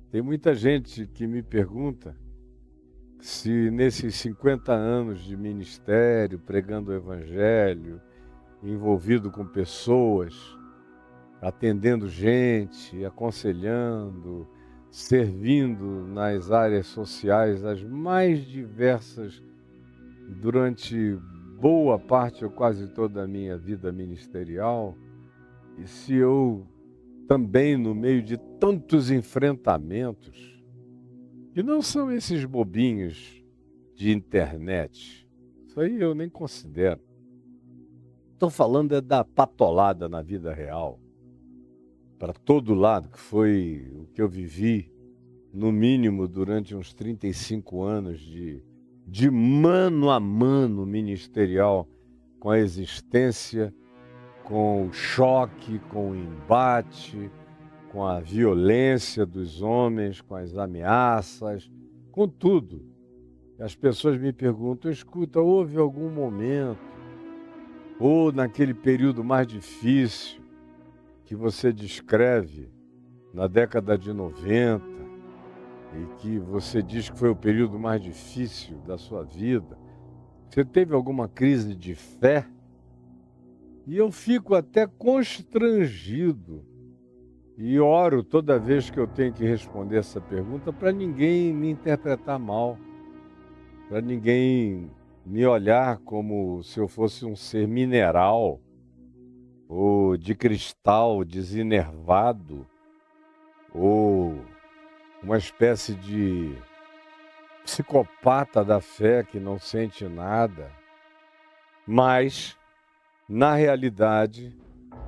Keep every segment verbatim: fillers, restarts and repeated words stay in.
Tem muita gente que me pergunta se nesses cinquenta anos de ministério, pregando o evangelho, envolvido com pessoas, atendendo gente, aconselhando, servindo nas áreas sociais as mais diversas durante boa parte ou quase toda a minha vida ministerial, e se eu também, no meio de tantos enfrentamentos, que não são esses bobinhos de internet, isso aí eu nem considero. Estou falando é da patolada na vida real, para todo lado, que foi o que eu vivi, no mínimo durante uns trinta e cinco anos de, de mano a mano ministerial com a existência, com o choque, com o embate, com a violência dos homens, com as ameaças, com tudo. As pessoas me perguntam, escuta, houve algum momento, ou naquele período mais difícil que você descreve, na década de noventa, e que você diz que foi o período mais difícil da sua vida, você teve alguma crise de fé? E eu fico até constrangido e oro toda vez que eu tenho que responder essa pergunta para ninguém me interpretar mal, para ninguém me olhar como se eu fosse um ser mineral ou de cristal desenervado ou uma espécie de psicopata da fé que não sente nada, mas na realidade,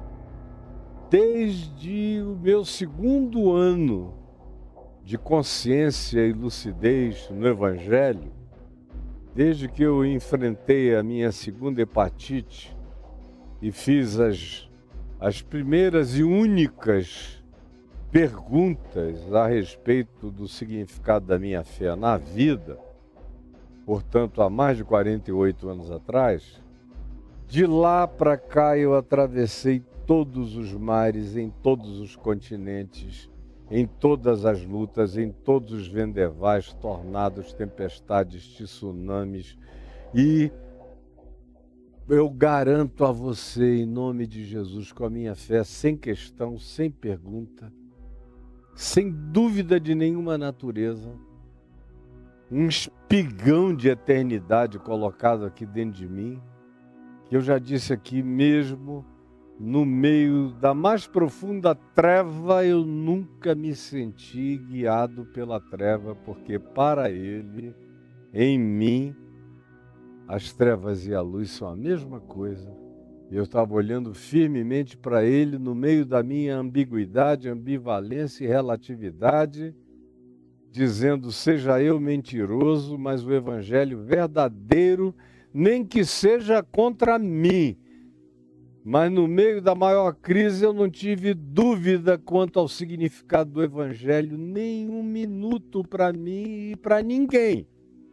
desde o meu segundo ano de consciência e lucidez no Evangelho, desde que eu enfrentei a minha segunda hepatite e fiz as, as primeiras e únicas perguntas a respeito do significado da minha fé na vida, portanto, há mais de quarenta e oito anos atrás, de lá para cá eu atravessei todos os mares, em todos os continentes, em todas as lutas, em todos os vendevais, tornados, tempestades, tsunamis. E eu garanto a você, em nome de Jesus, com a minha fé, sem questão, sem pergunta, sem dúvida de nenhuma natureza, um espigão de eternidade colocado aqui dentro de mim, que eu já disse aqui mesmo, no meio da mais profunda treva, eu nunca me senti guiado pela treva, porque para Ele, em mim, as trevas e a luz são a mesma coisa. Eu estava olhando firmemente para Ele no meio da minha ambiguidade, ambivalência e relatividade, dizendo, seja eu mentiroso, mas o Evangelho verdadeiro, nem que seja contra mim. Mas no meio da maior crise eu não tive dúvida quanto ao significado do Evangelho, nem um minuto para mim e para ninguém.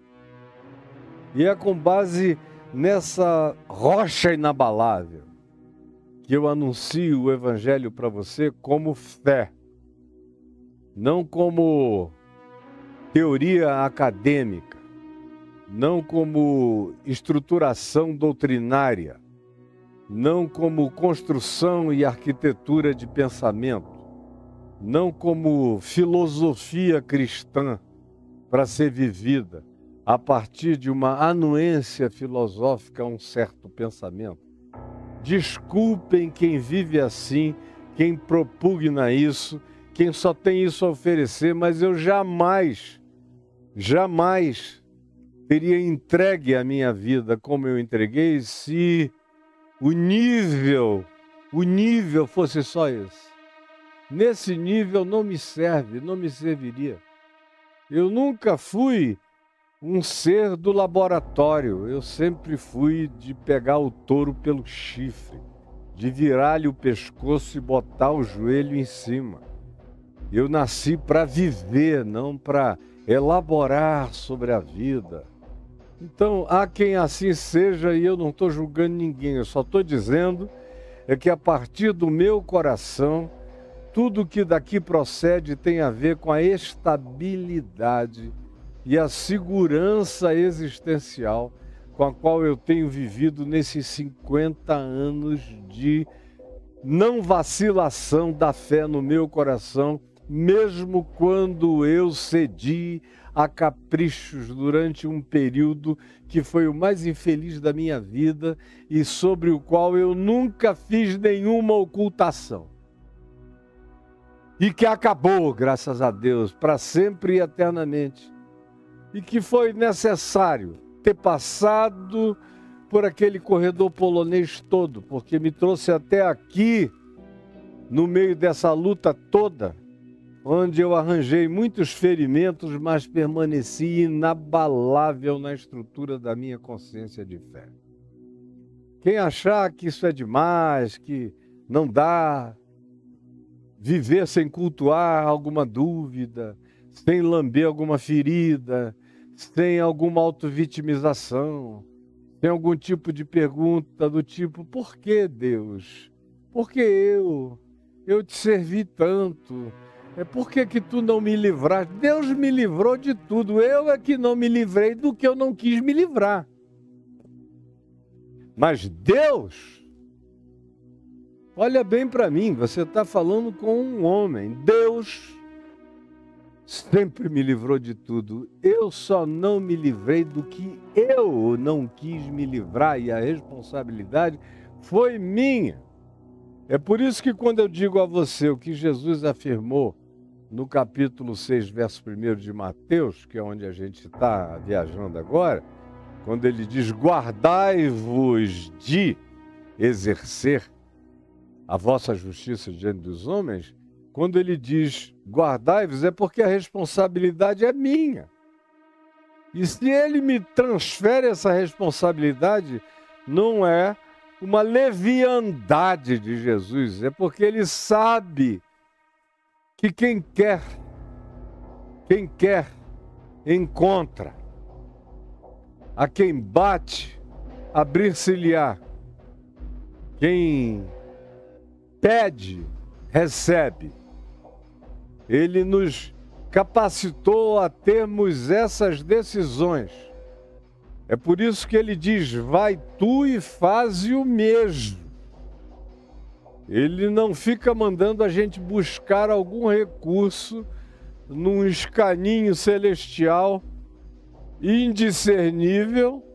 E é com base nessa rocha inabalável que eu anuncio o Evangelho para você como fé, não como teoria acadêmica, não como estruturação doutrinária, não como construção e arquitetura de pensamento, não como filosofia cristã para ser vivida a partir de uma anuência filosófica a um certo pensamento. Desculpem quem vive assim, quem propugna isso, quem só tem isso a oferecer, mas eu jamais, jamais teria entregue a minha vida como eu entreguei se o nível, o nível fosse só esse. Nesse nível não me serve, não me serviria. Eu nunca fui um ser do laboratório, eu sempre fui de pegar o touro pelo chifre, de virar-lhe o pescoço e botar o joelho em cima. Eu nasci para viver, não para elaborar sobre a vida. Então, há quem assim seja e eu não estou julgando ninguém, eu só estou dizendo é que a partir do meu coração tudo que daqui procede tem a ver com a estabilidade e a segurança existencial com a qual eu tenho vivido nesses cinquenta anos de não vacilação da fé no meu coração, mesmo quando eu cedi a caprichos durante um período que foi o mais infeliz da minha vida e sobre o qual eu nunca fiz nenhuma ocultação. E que acabou, graças a Deus, para sempre e eternamente. E que foi necessário ter passado por aquele corredor polonês todo, porque me trouxe até aqui, no meio dessa luta toda, onde eu arranjei muitos ferimentos, mas permaneci inabalável na estrutura da minha consciência de fé. Quem achar que isso é demais, que não dá viver sem cultuar alguma dúvida, sem lamber alguma ferida, sem alguma autovitimização, sem algum tipo de pergunta do tipo, por que Deus? Por que eu? Eu te servi tanto. É por que que tu não me livraste? Deus me livrou de tudo. Eu é que não me livrei do que eu não quis me livrar. Mas Deus, olha bem para mim, você está falando com um homem. Deus sempre me livrou de tudo. Eu só não me livrei do que eu não quis me livrar e a responsabilidade foi minha. É por isso que quando eu digo a você o que Jesus afirmou no capítulo seis, verso primeiro de Mateus, que é onde a gente está viajando agora, quando ele diz, guardai-vos de exercer a vossa justiça diante dos homens, quando ele diz, guardai-vos, é porque a responsabilidade é minha. E se ele me transfere essa responsabilidade, não é uma leviandade de Jesus, é porque ele sabe que quem quer, quem quer, encontra. A quem bate, abrir-se-lhe-á. Quem pede, recebe. Ele nos capacitou a termos essas decisões. É por isso que ele diz, vai tu e faze o mesmo. Ele não fica mandando a gente buscar algum recurso num escaninho celestial indiscernível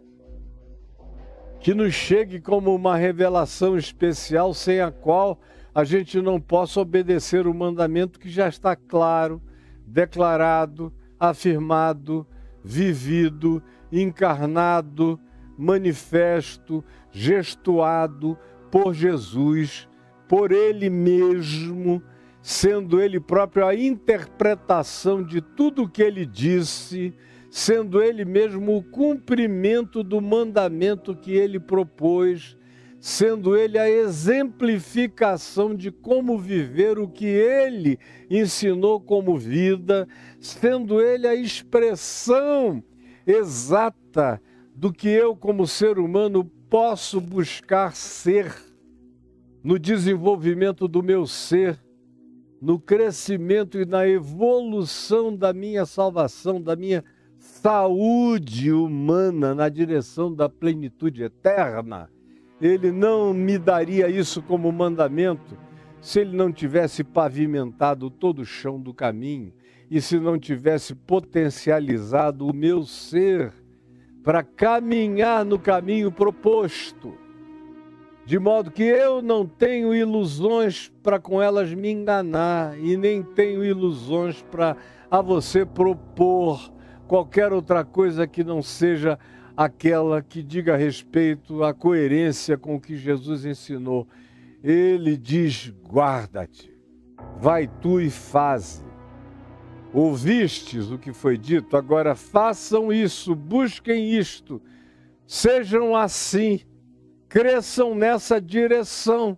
que nos chegue como uma revelação especial sem a qual a gente não possa obedecer o mandamento que já está claro, declarado, afirmado, vivido, encarnado, manifesto, gestuado por Jesus, por Ele mesmo, sendo Ele próprio a interpretação de tudo o que Ele disse, sendo Ele mesmo o cumprimento do mandamento que Ele propôs, sendo Ele a exemplificação de como viver o que Ele ensinou como vida, sendo Ele a expressão exata do que eu, como ser humano, posso buscar ser no desenvolvimento do meu ser, no crescimento e na evolução da minha salvação, da minha saúde humana na direção da plenitude eterna. Ele não me daria isso como mandamento se ele não tivesse pavimentado todo o chão do caminho e se não tivesse potencializado o meu ser para caminhar no caminho proposto. De modo que eu não tenho ilusões para com elas me enganar e nem tenho ilusões para a você propor qualquer outra coisa que não seja aquela que diga respeito à coerência com o que Jesus ensinou. Ele diz, guarda-te, vai tu e faze. Ouvistes o que foi dito, agora façam isso, busquem isto, sejam assim, cresçam nessa direção.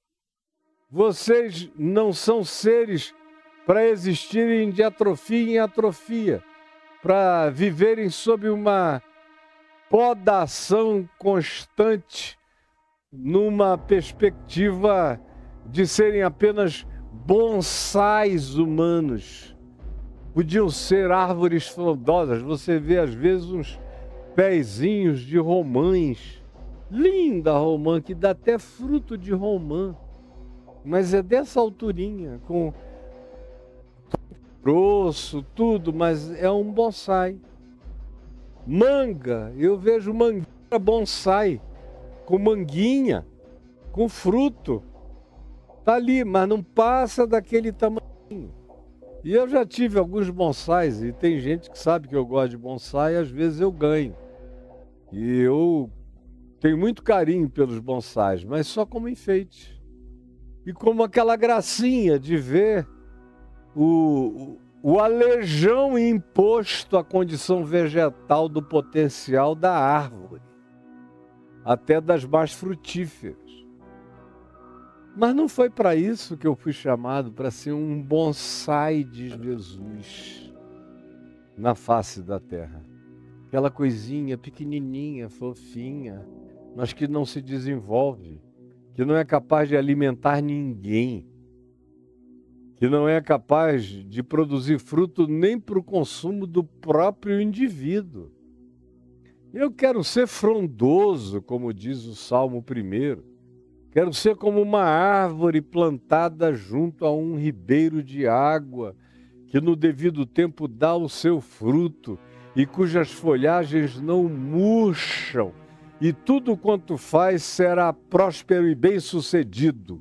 Vocês não são seres para existirem de atrofia em atrofia, para viverem sob uma podação constante, numa perspectiva de serem apenas bonsais humanos. Podiam ser árvores frondosas. Você vê às vezes uns pezinhos de romãs. Linda romã, que dá até fruto de romã. Mas é dessa alturinha, com grosso, tudo, mas é um bonsai. Manga, eu vejo mangueira bonsai, com manguinha, com fruto. Tá ali, mas não passa daquele tamanho. E eu já tive alguns bonsais, e tem gente que sabe que eu gosto de bonsai, e às vezes eu ganho. E eu tenho muito carinho pelos bonsais, mas só como enfeite. E como aquela gracinha de ver o, o, o alejão imposto à condição vegetal do potencial da árvore, até das mais frutíferas. Mas não foi para isso que eu fui chamado, para ser um bonsai de Jesus na face da terra. Aquela coisinha pequenininha, fofinha, mas que não se desenvolve, que não é capaz de alimentar ninguém, que não é capaz de produzir fruto nem para o consumo do próprio indivíduo. Eu quero ser frondoso, como diz o Salmo primeiro. Quero ser como uma árvore plantada junto a um ribeiro de água, que no devido tempo dá o seu fruto e cujas folhagens não murcham, e tudo quanto faz será próspero e bem-sucedido,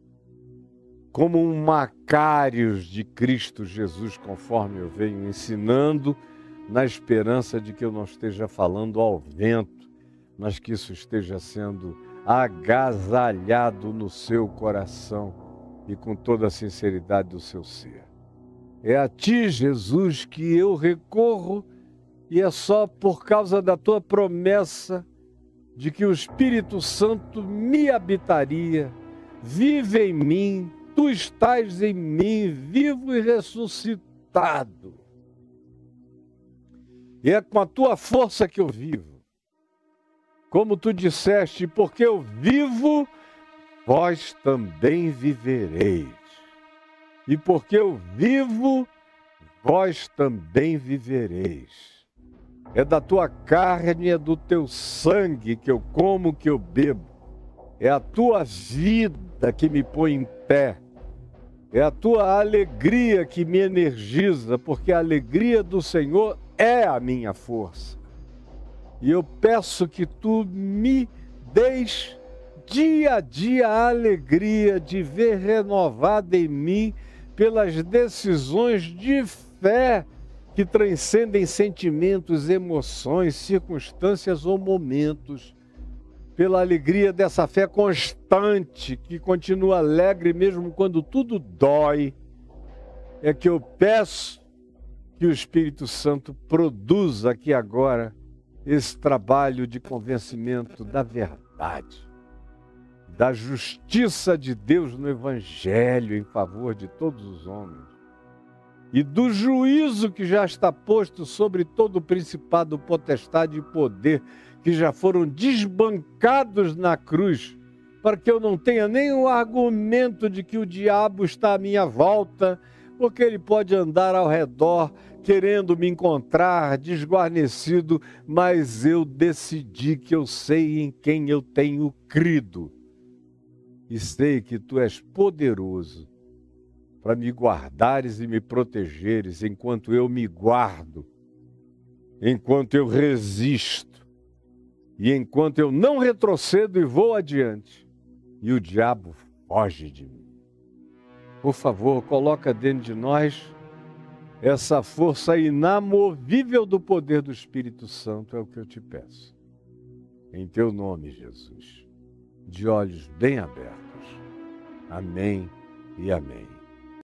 como um Macários de Cristo Jesus, conforme eu venho ensinando, na esperança de que eu não esteja falando ao vento, mas que isso esteja sendo agasalhado no seu coração e com toda a sinceridade do seu ser. É a ti, Jesus, que eu recorro, e é só por causa da tua promessa de que o Espírito Santo me habitaria, vive em mim, tu estás em mim, vivo e ressuscitado. E é com a tua força que eu vivo. Como tu disseste, porque eu vivo, vós também vivereis. E porque eu vivo, vós também vivereis. É da tua carne, é do teu sangue que eu como, que eu bebo. É a tua vida que me põe em pé. É a tua alegria que me energiza, porque a alegria do Senhor é a minha força. E eu peço que tu me deis dia a dia a alegria de ver renovada em mim pelas decisões de fé que transcendem sentimentos, emoções, circunstâncias ou momentos. Pela alegria dessa fé constante, que continua alegre mesmo quando tudo dói, é que eu peço que o Espírito Santo produza aqui agora esse trabalho de convencimento da verdade, da justiça de Deus no Evangelho em favor de todos os homens e do juízo que já está posto sobre todo o principado, potestade e poder que já foram desbancados na cruz, para que eu não tenha nenhum argumento de que o diabo está à minha volta, porque ele pode andar ao redor querendo me encontrar desguarnecido, mas eu decidi que eu sei em quem eu tenho crido. E sei que tu és poderoso para me guardares e me protegeres enquanto eu me guardo, enquanto eu resisto e enquanto eu não retrocedo e vou adiante e o diabo foge de mim. Por favor, coloca dentro de nós essa força inamovível do poder do Espírito Santo, é o que eu te peço. Em teu nome, Jesus, de olhos bem abertos. Amém e amém.